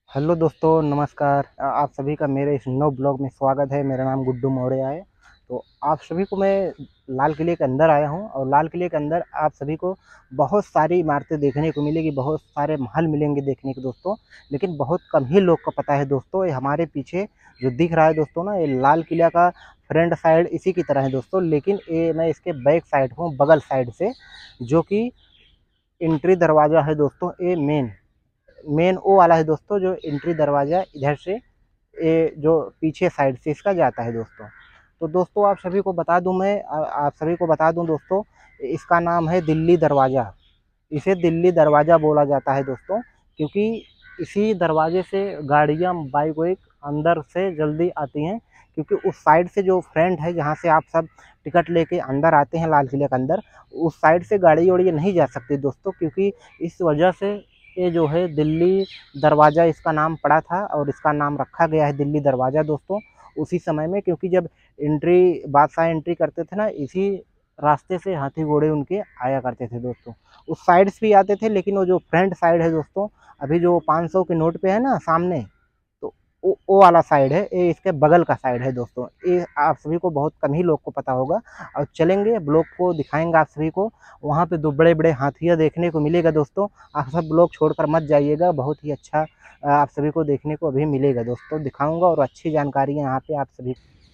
Hello दोस्तों, नमस्कार। आप सभी का मेरे इस नव ब्लॉग में स्वागत है। मेरा नाम गुड्डू मौर्य है। तो आप सभी को मैं लाल किले के अंदर आया हूं और लाल किले के अंदर आप सभी को बहुत सारी इमारतें देखने को मिलेगी, बहुत सारे महल मिलेंगे देखने को दोस्तों। लेकिन बहुत कम ही लोग को पता है दोस्तों, ये हमारे पीछे जो दिख रहा है दोस्तों ना, ये लाल किला का फ्रंट साइड इसी की तरह है दोस्तों। लेकिन ये मैं इसके बैक साइड हूँ, बगल साइड से, जो कि एंट्री दरवाज़ा है दोस्तों। ये मेन वो वाला है दोस्तों, जो एंट्री दरवाज़ा इधर से ये जो पीछे साइड से इसका जाता है दोस्तों। तो दोस्तों आप सभी को बता दूं, मैं आप सभी को बता दूं दोस्तों, इसका नाम है दिल्ली दरवाज़ा। इसे दिल्ली दरवाज़ा बोला जाता है दोस्तों, क्योंकि इसी दरवाजे से गाड़ियाँ बाइक वाइक अंदर से जल्दी आती हैं। क्योंकि उस साइड से जो फ्रंट है, जहाँ से आप सब टिकट लेके अंदर आते हैं लाल किले के अंदर, उस साइड से गाड़ी वाड़ी नहीं जा सकती दोस्तों। क्योंकि इस वजह से ये जो है दिल्ली दरवाज़ा इसका नाम पड़ा था और इसका नाम रखा गया है दिल्ली दरवाज़ा दोस्तों। उसी समय में, क्योंकि जब बादशाह एंट्री करते थे ना, इसी रास्ते से हाथी घोड़े उनके आया करते थे दोस्तों। उस साइड से भी आते थे, लेकिन वो जो फ्रंट साइड है दोस्तों, अभी जो 500 के नोट पे है ना सामने, तो वो वाला साइड है, ये इसके बगल का साइड है दोस्तों। ये आप सभी को बहुत कम ही लोग को पता होगा। और चलेंगे ब्लॉग को दिखाएंगे आप सभी को। वहाँ पे दो बड़े बड़े हाथियाँ देखने को मिलेगा दोस्तों। आप सब ब्लॉग छोड़कर मत जाइएगा, बहुत ही अच्छा आप सभी को देखने को अभी मिलेगा दोस्तों। दिखाऊंगा और अच्छी जानकारी है यहाँ पे आप सभी।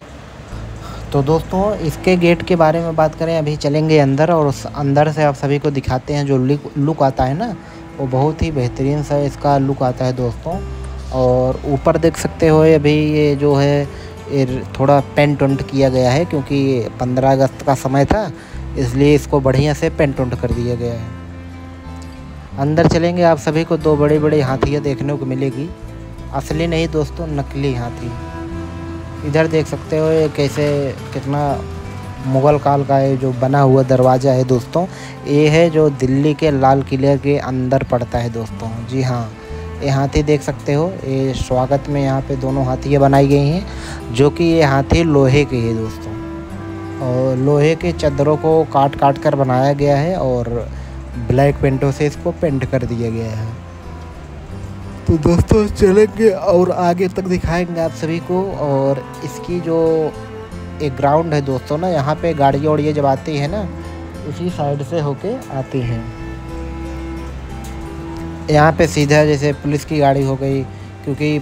तो दोस्तों इसके गेट के बारे में बात करें, अभी चलेंगे अंदर और उस अंदर से आप सभी को दिखाते हैं। जो लुक आता है ना, वो बहुत ही बेहतरीन सा इसका लुक आता है दोस्तों। और ऊपर देख सकते हो, अभी ये जो है ये थोड़ा पेंट उंट किया गया है, क्योंकि 15 अगस्त का समय था, इसलिए इसको बढ़िया से पेंट उंट कर दिया गया है। अंदर चलेंगे, आप सभी को दो बड़ी बड़ी हाथियाँ देखने को मिलेगी। असली नहीं दोस्तों, नकली हाथी। इधर देख सकते हो ये कैसे, कितना मुग़ल काल का ये जो बना हुआ दरवाज़ा है दोस्तों। ये है जो दिल्ली के लाल किले के अंदर पड़ता है दोस्तों। जी हाँ, ये हाथी देख सकते हो, ये स्वागत में यहाँ पे दोनों हाथियाँ बनाई गई हैं, जो कि ये हाथी लोहे के है दोस्तों। और लोहे के चद्दरों को काट काट कर बनाया गया है और ब्लैक पेंटों से इसको पेंट कर दिया गया है। तो दोस्तों चलेंगे और आगे तक दिखाएंगे आप सभी को। और इसकी जो एक ग्राउंड है दोस्तों ना, यहाँ पे गाड़ियाँ वाड़ियाँ जब आती है ना, उसी साइड से होके आती हैं। यहाँ पे सीधा जैसे पुलिस की गाड़ी हो गई, क्योंकि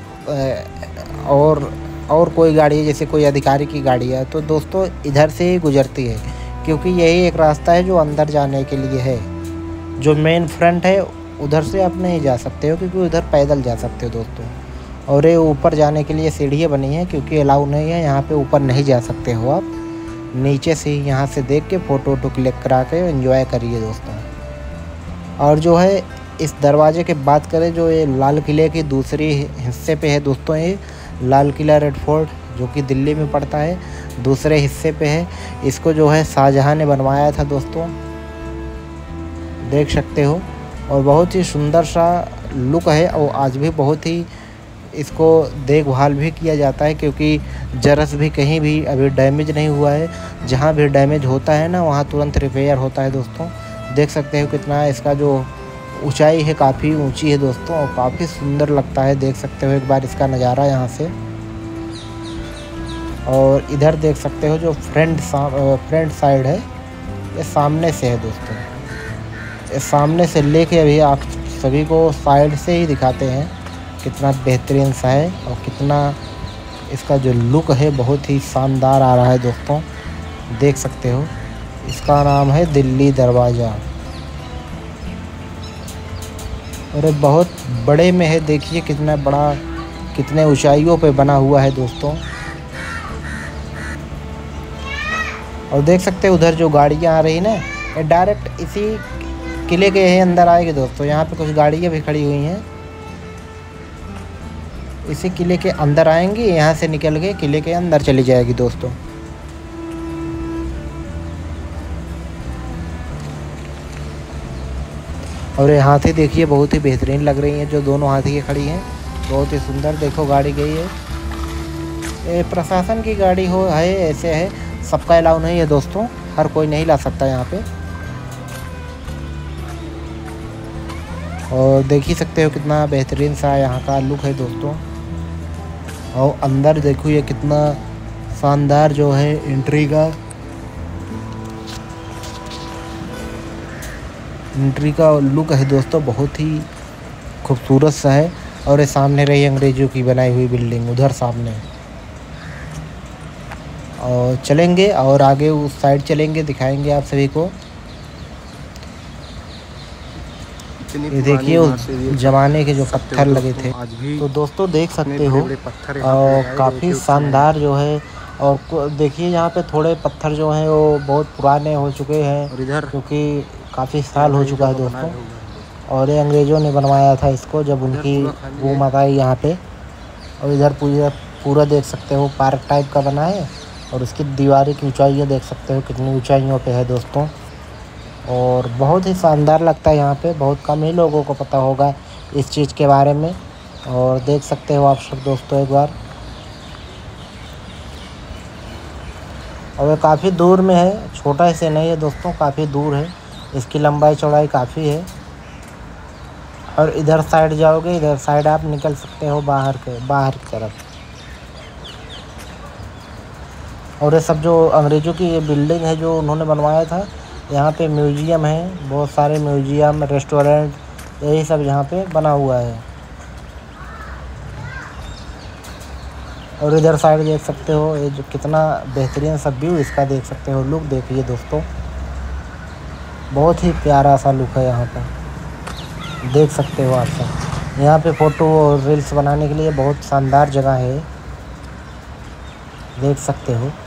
और कोई गाड़ी है, जैसे कोई अधिकारी की गाड़ी है, तो दोस्तों इधर से ही गुजरती है। क्योंकि यही एक रास्ता है जो अंदर जाने के लिए है। जो मेन फ्रंट है उधर से आप नहीं जा सकते हो, क्योंकि उधर पैदल जा सकते हो दोस्तों। और ये ऊपर जाने के लिए सीढ़ियाँ बनी हैं, क्योंकि अलाउ नहीं है यहाँ पे ऊपर नहीं जा सकते हो आप। नीचे से ही यहाँ से देख के फ़ोटो वोटो क्लिक करा के एंजॉय करिए दोस्तों। और जो है इस दरवाजे के बात करें, जो ये लाल किले की दूसरी हिस्से पे है दोस्तों, ये लाल किला रेड फोर्ट, जो कि दिल्ली में पड़ता है, दूसरे हिस्से पे है। इसको जो है शाहजहाँ ने बनवाया था दोस्तों, देख सकते हो। और बहुत ही सुंदर सा लुक है, और आज भी बहुत ही इसको देखभाल भी किया जाता है, क्योंकि जरस भी कहीं भी अभी डैमेज नहीं हुआ है। जहाँ भी डैमेज होता है ना, वहाँ तुरंत रिपेयर होता है दोस्तों। देख सकते हो कितना इसका जो ऊंचाई है, काफ़ी ऊंची है दोस्तों, और काफ़ी सुंदर लगता है। देख सकते हो एक बार इसका नज़ारा यहाँ से। और इधर देख सकते हो जो फ्रंट साइड है, ये सामने से है दोस्तों। ये सामने से लेके अभी आप सभी को साइड से ही दिखाते हैं, कितना बेहतरीन सा है और कितना इसका जो लुक है बहुत ही शानदार आ रहा है दोस्तों। देख सकते हो, इसका नाम है दिल्ली दरवाज़ा। और बहुत बड़े में है, देखिए कितना बड़ा, कितने ऊंचाइयों पे बना हुआ है दोस्तों। और देख सकते हैं उधर जो गाड़ियाँ आ रही ना, ये डायरेक्ट इसी किले के ही अंदर आएगी दोस्तों। यहाँ पे कुछ गाड़ियाँ भी खड़ी हुई हैं, इसी किले के अंदर आएंगी, यहाँ से निकल के किले के अंदर चली जाएगी दोस्तों। और ये हाथी देखिए बहुत ही बेहतरीन लग रही हैं, जो दोनों हाथी खड़ी हैं, बहुत ही सुंदर। देखो गाड़ी गई है, ये प्रशासन की गाड़ी हो है, ऐसे है, सबका अलाउ नहीं है दोस्तों, हर कोई नहीं ला सकता यहाँ पे। और देख ही सकते हो कितना बेहतरीन सा यहाँ का लुक है दोस्तों। और अंदर देखो ये कितना शानदार जो है एंट्री का लुक है दोस्तों, बहुत ही खूबसूरत सा है। और ये सामने रही अंग्रेज़ों की बनाई हुई बिल्डिंग उधर सामने। और चलेंगे और आगे उस साइड चलेंगे, दिखाएंगे आप सभी को। ये देखिए उस ज़माने के जो पत्थर लगे थे, तो दोस्तों देख सकते हो। और काफ़ी शानदार जो है। और देखिए यहाँ पे थोड़े पत्थर जो हैं वो बहुत पुराने हो चुके हैं, क्योंकि काफ़ी साल हो चुका है दोस्तों। और ये अंग्रेज़ों ने बनवाया था इसको जब उनकी हुकूमत आई यहाँ पे। और इधर पूरा देख सकते हो पार्क टाइप का बना है। और उसकी दीवारें की ऊंचाइयाँ देख सकते हो कितनी ऊंचाइयों पे है दोस्तों। और बहुत ही शानदार लगता है यहाँ पे, बहुत कम ही लोगों को पता होगा इस चीज़ के बारे में। और देख सकते हो आप सब दोस्तों एक बार। और ये काफ़ी दूर में है, छोटा ऐसे नहीं है दोस्तों, काफ़ी दूर है। इसकी लंबाई चौड़ाई काफ़ी है। और इधर साइड जाओगे, इधर साइड आप निकल सकते हो बाहर की तरफ। और ये सब जो अंग्रेज़ों की ये बिल्डिंग है जो उन्होंने बनवाया था, यहाँ पे म्यूज़ियम है, बहुत सारे म्यूज़ियम, रेस्टोरेंट, यही सब यहाँ पे बना हुआ है। और इधर साइड देख सकते हो ये जो कितना बेहतरीन सा व्यू इसका देख सकते हो। लुक देखिए दोस्तों, बहुत ही प्यारा सा लुक है यहाँ पर, देख सकते हो आप सब। यहाँ पे फ़ोटो और रील्स बनाने के लिए बहुत शानदार जगह है, देख सकते हो।